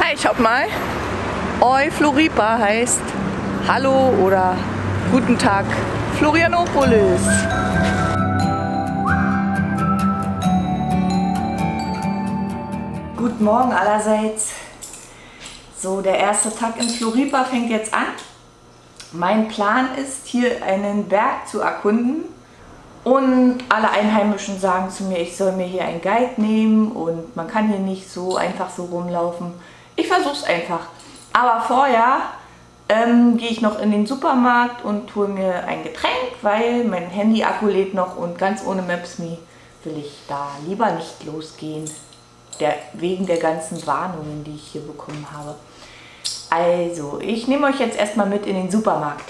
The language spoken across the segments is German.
Hi, schaut mal. Oi Floripa heißt Hallo oder Guten Tag Florianopolis. Guten Morgen allerseits. So, der erste Tag in Floripa fängt jetzt an. Mein Plan ist, hier einen Berg zu erkunden. Und alle Einheimischen sagen zu mir, ich soll mir hier einen Guide nehmen und man kann hier nicht so einfach so rumlaufen. Ich versuche es einfach. Aber vorher gehe ich noch in den Supermarkt und hole mir ein Getränk, weil mein Handy-Akku lädt noch und ganz ohne Maps.me will ich da lieber nicht losgehen. Wegen der ganzen Warnungen, die ich hier bekommen habe. Also, ich nehme euch jetzt erstmal mit in den Supermarkt.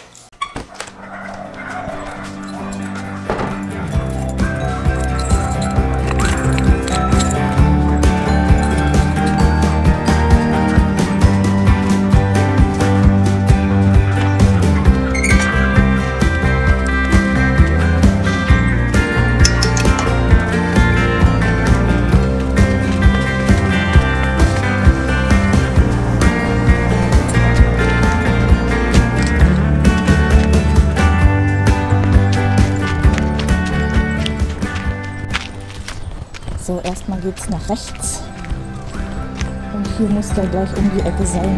So, erstmal geht es nach rechts und hier muss der gleich um die Ecke sein.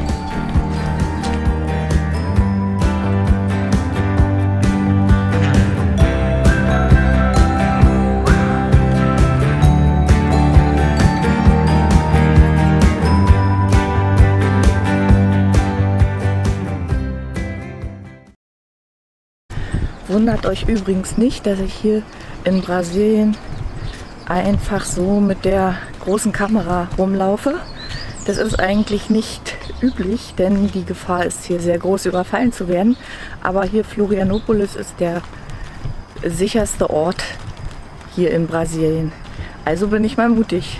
Wundert euch übrigens nicht, dass ich hier in Brasilien einfach so mit der großen Kamera rumlaufe. Das ist eigentlich nicht üblich, denn die Gefahr ist hier sehr groß, überfallen zu werden. Aber hier Florianopolis ist der sicherste Ort hier in Brasilien. Also bin ich mal mutig.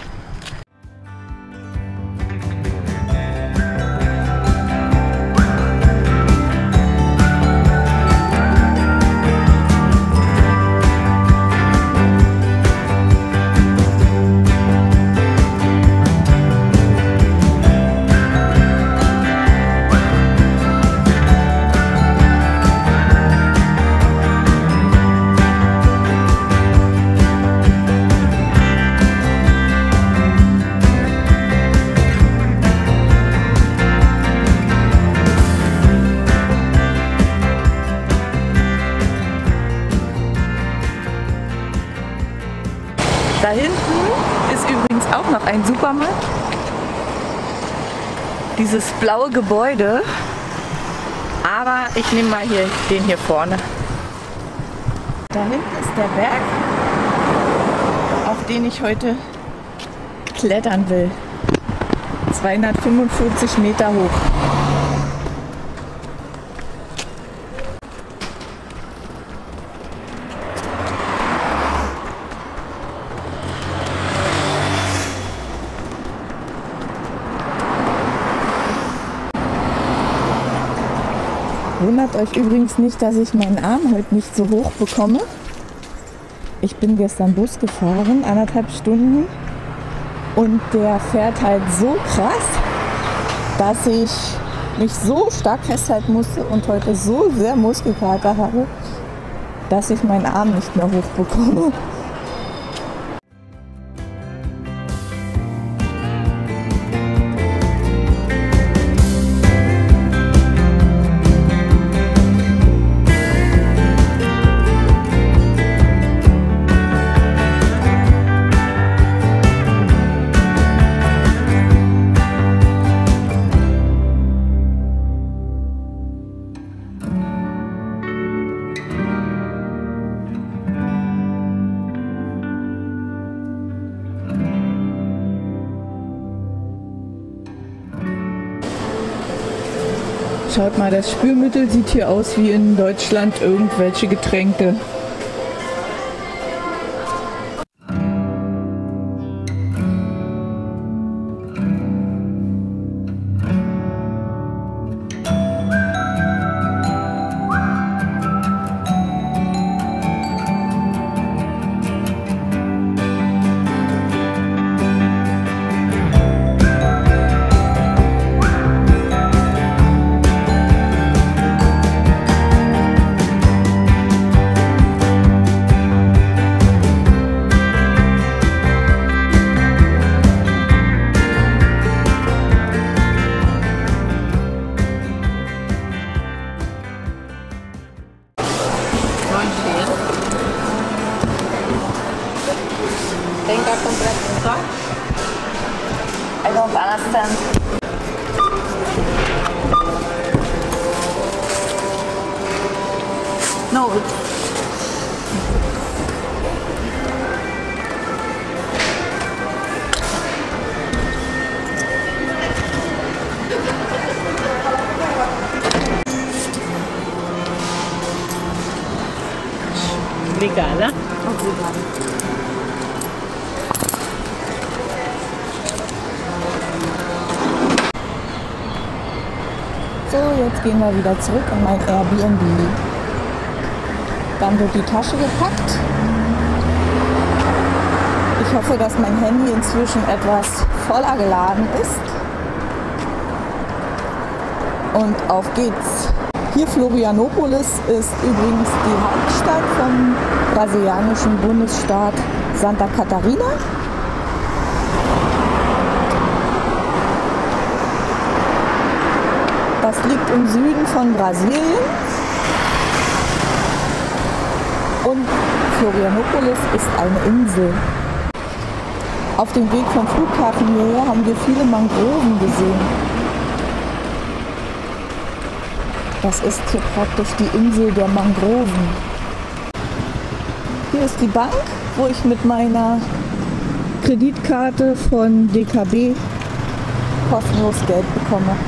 Da hinten ist übrigens auch noch ein Supermarkt. Dieses blaue Gebäude. Aber ich nehme mal hier den hier vorne. Da hinten ist der Berg, auf den ich heute klettern will. 245 Meter hoch. Wundert euch übrigens nicht, dass ich meinen Arm heute nicht so hoch bekomme. Ich bin gestern Bus gefahren, 1,5 Stunden. Und der fährt halt so krass, dass ich mich so stark festhalten musste und heute so sehr Muskelkater habe, dass ich meinen Arm nicht mehr hoch bekomme. Schaut mal, das Spülmittel sieht hier aus wie in Deutschland irgendwelche Getränke. Straßenrastern. No. Obrigada. So, jetzt gehen wir wieder zurück an mein Airbnb. Dann wird die Tasche gepackt. Ich hoffe, dass mein Handy inzwischen etwas voller geladen ist. Und auf geht's. Hier Florianópolis ist übrigens die Hauptstadt vom brasilianischen Bundesstaat Santa Catarina. Das liegt im Süden von Brasilien. Und Florianópolis ist eine Insel. Auf dem Weg vom Flughafen hierher haben wir viele Mangroven gesehen. Das ist hier praktisch die Insel der Mangroven. Hier ist die Bank, wo ich mit meiner Kreditkarte von DKB kostenlos Geld bekomme.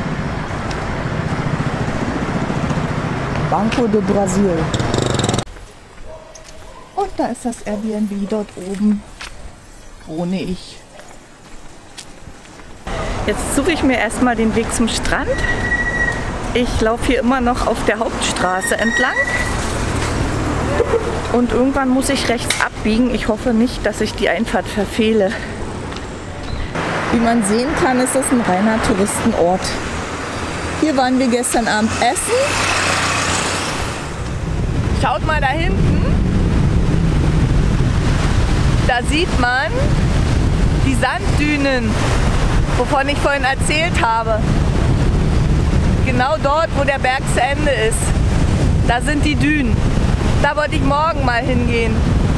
Banco do Brasil. Und da ist das Airbnb, dort oben wohne ich. Jetzt suche ich mir erstmal den Weg zum Strand. Ich laufe hier immer noch auf der Hauptstraße entlang. Und irgendwann muss ich rechts abbiegen. Ich hoffe nicht, dass ich die Einfahrt verfehle. Wie man sehen kann, ist es ein reiner Touristenort. Hier waren wir gestern Abend essen. Schaut mal da hinten. Da sieht man die Sanddünen, wovon ich vorhin erzählt habe. Genau dort, wo der Berg zu Ende ist. Da sind die Dünen. Da wollte ich morgen mal hingehen.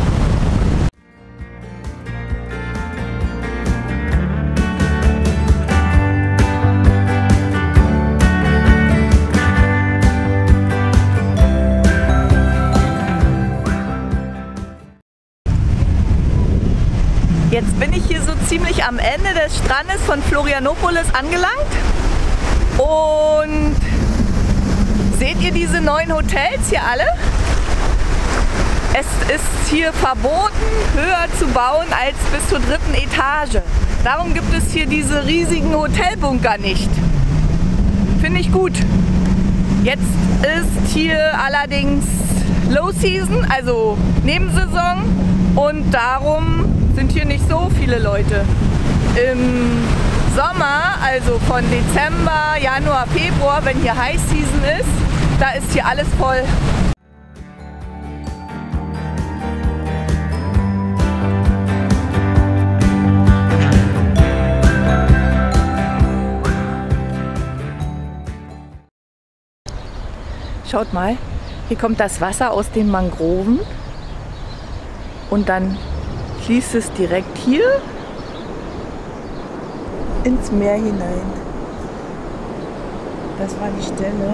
Jetzt bin ich hier so ziemlich am Ende des Strandes von Florianópolis angelangt. Und seht ihr diese neuen Hotels hier alle? Es ist hier verboten, höher zu bauen als bis zur 3. Etage. Darum gibt es hier diese riesigen Hotelbunker nicht. Finde ich gut. Jetzt ist hier allerdings Low Season, also Nebensaison. Und darum sind hier nicht so viele Leute. Im Sommer, also von Dezember, Januar, Februar, wenn hier High Season ist, da ist hier alles voll. Schaut mal, hier kommt das Wasser aus den Mangroven und dann fließt es direkt hier ins Meer hinein. Das war die Stelle,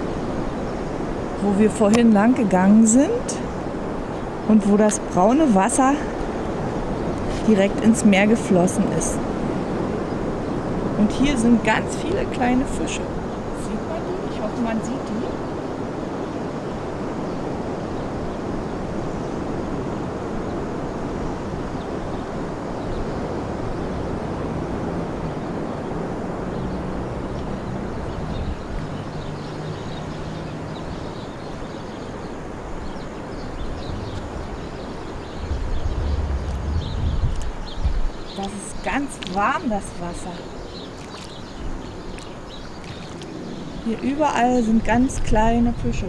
wo wir vorhin lang gegangen sind und wo das braune Wasser direkt ins Meer geflossen ist. Und hier sind ganz viele kleine Fische. Sieht man die? Ich hoffe, man sieht die. Das ist ganz warm, das Wasser. Hier überall sind ganz kleine Fische.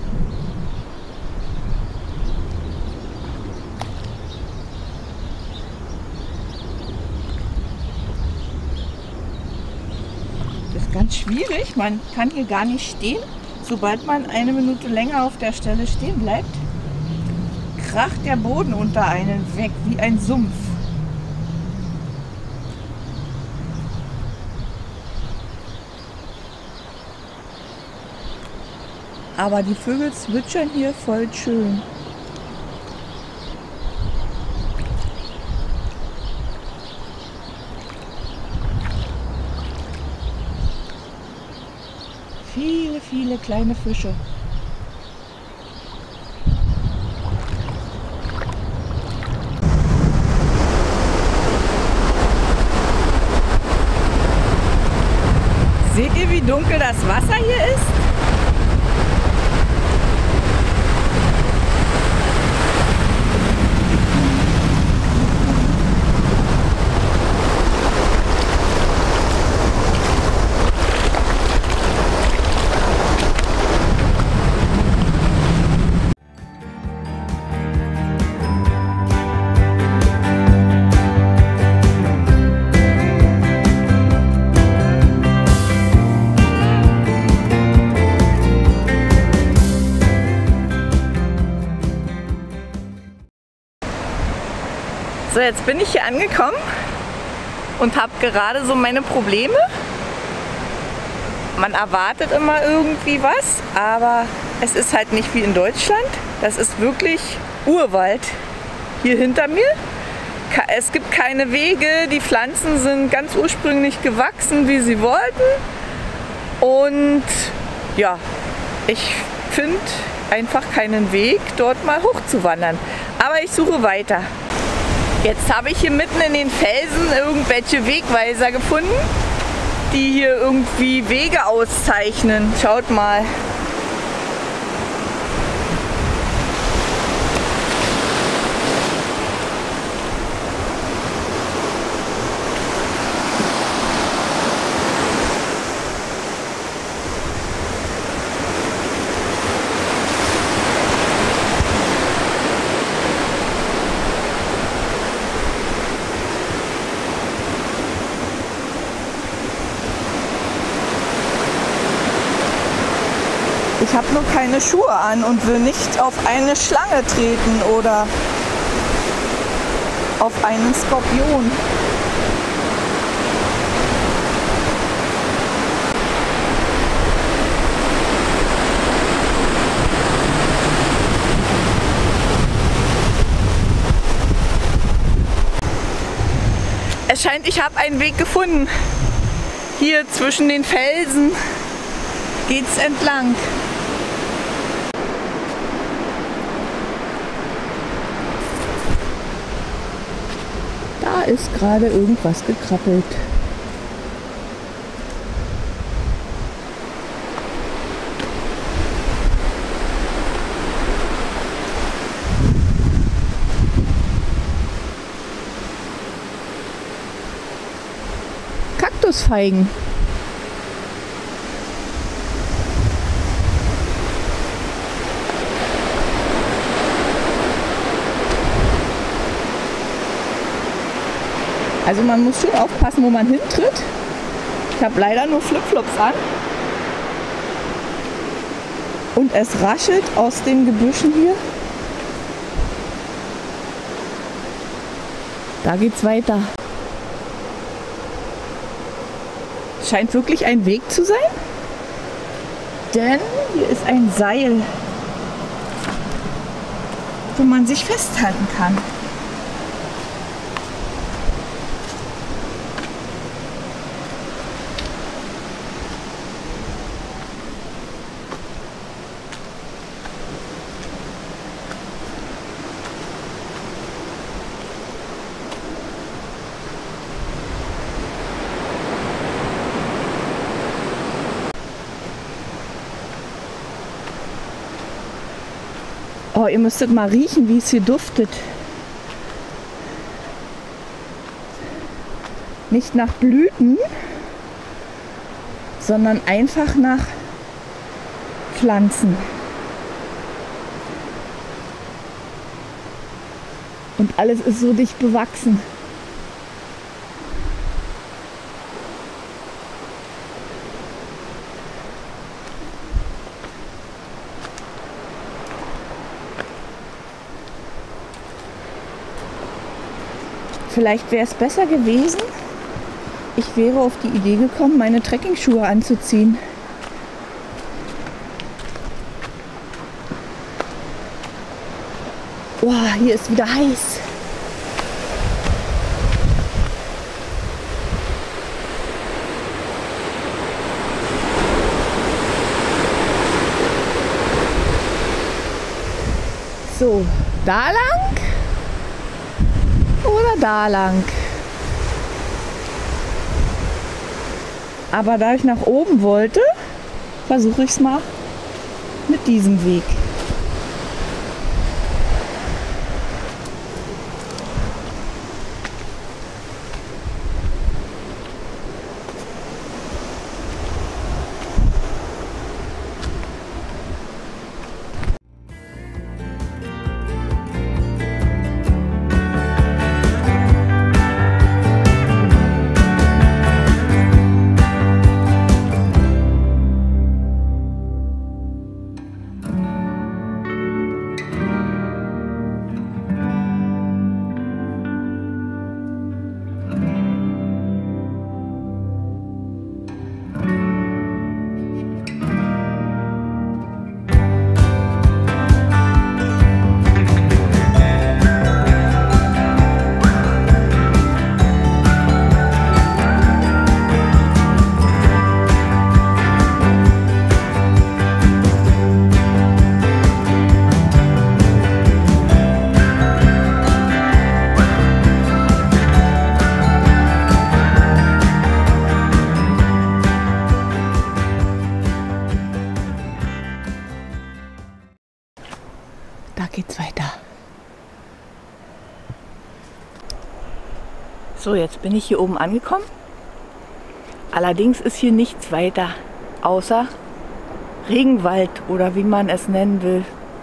Das ist ganz schwierig, man kann hier gar nicht stehen. Sobald man eine Minute länger auf der Stelle stehen bleibt, kracht der Boden unter einen weg wie ein Sumpf. aber die Vögel zwitschern hier voll schön. Viele, viele kleine Fische. Seht ihr, wie dunkel das Wasser hier ist? So, jetzt bin ich hier angekommen und habe gerade so meine Probleme. Man erwartet immer irgendwie was, aber es ist halt nicht wie in Deutschland. Das ist wirklich Urwald hier hinter mir. Es gibt keine Wege, die Pflanzen sind ganz ursprünglich gewachsen, wie sie wollten. Und ja, ich finde einfach keinen Weg, dort mal hochzuwandern. Aber ich suche weiter. Jetzt habe ich hier mitten in den Felsen irgendwelche Wegweiser gefunden, die hier irgendwie Wege auszeichnen. Schaut mal. Ich habe nur keine Schuhe an und will nicht auf eine Schlange treten oder auf einen Skorpion. Es scheint, ich habe einen Weg gefunden. Hier zwischen den Felsen geht's entlang. Da ist gerade irgendwas gekrabbelt. Kaktusfeigen. Also man muss schon aufpassen, wo man hintritt. Ich habe leider nur Flipflops an. Und es raschelt aus den Gebüschen hier. Da geht's weiter. Scheint wirklich ein Weg zu sein. Denn hier ist ein Seil, wo man sich festhalten kann. Oh, ihr müsstet mal riechen, wie es hier duftet. Nicht nach Blüten, sondern einfach nach Pflanzen. Und alles ist so dicht bewachsen. Vielleicht wäre es besser gewesen, ich wäre auf die Idee gekommen, meine Trekkingschuhe anzuziehen. Oh, hier ist wieder heiß. So, da lang oder da lang? Aber da ich nach oben wollte, versuche ich es mal mit diesem Weg. Da geht's weiter. So, jetzt bin ich hier oben angekommen. Allerdings ist hier nichts weiter außer Regenwald oder wie man es nennen will.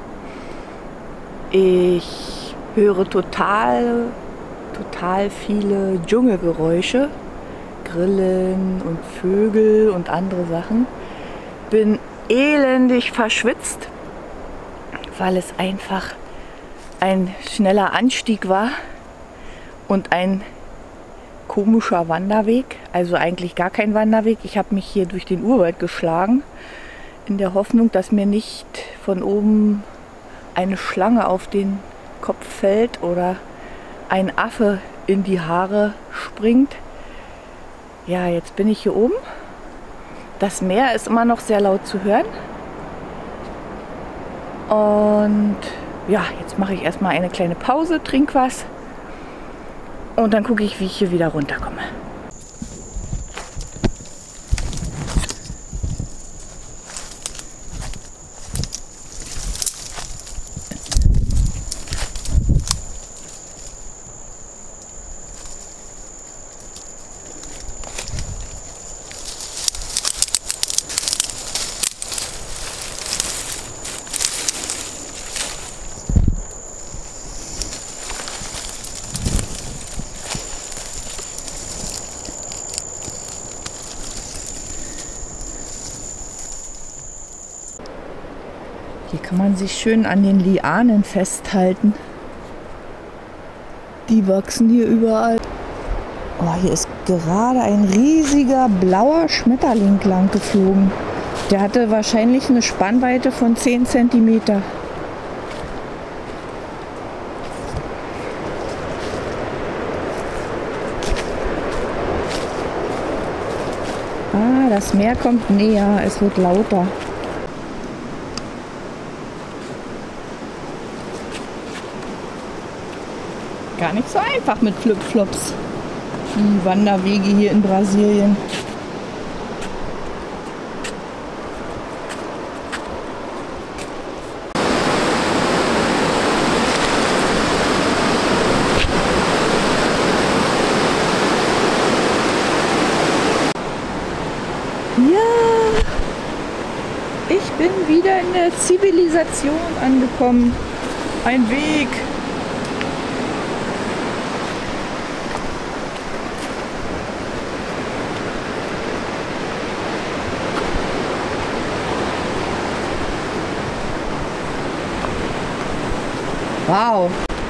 Ich höre total viele Dschungelgeräusche, Grillen und Vögel und andere Sachen. Bin elendig verschwitzt, weil es einfach ein schneller Anstieg war und ein komischer Wanderweg, also eigentlich gar kein Wanderweg. Ich habe mich hier durch den Urwald geschlagen, in der Hoffnung, dass mir nicht von oben eine Schlange auf den Kopf fällt oder ein Affe in die Haare springt. Ja, jetzt bin ich hier oben. Das Meer ist immer noch sehr laut zu hören. Und ja, jetzt mache ich erstmal eine kleine Pause, trinke was und dann gucke ich, wie ich hier wieder runterkomme. Hier kann man sich schön an den Lianen festhalten. Die wachsen hier überall. Oh, hier ist gerade ein riesiger blauer Schmetterling lang geflogen. Der hatte wahrscheinlich eine Spannweite von 10 cm. Ah, das Meer kommt näher, es wird lauter. Gar nicht so einfach mit Flipflops. Die Wanderwege hier in Brasilien. Ja, ich bin wieder in der Zivilisation angekommen. Ein Weg. Wow.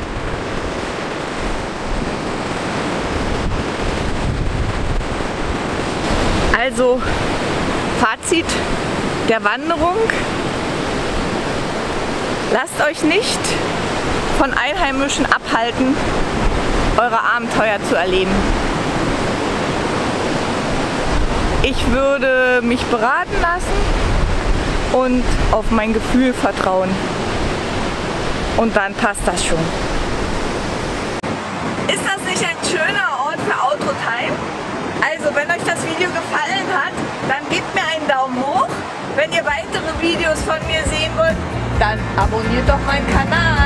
Also, Fazit der Wanderung. Lasst euch nicht von Einheimischen abhalten, eure Abenteuer zu erleben. Ich würde mich beraten lassen und auf mein Gefühl vertrauen. Und dann passt das schon. Ist das nicht ein schöner Ort für Outro-Time? Also, wenn euch das Video gefallen hat, dann gebt mir einen Daumen hoch. Wenn ihr weitere Videos von mir sehen wollt, dann abonniert doch meinen Kanal.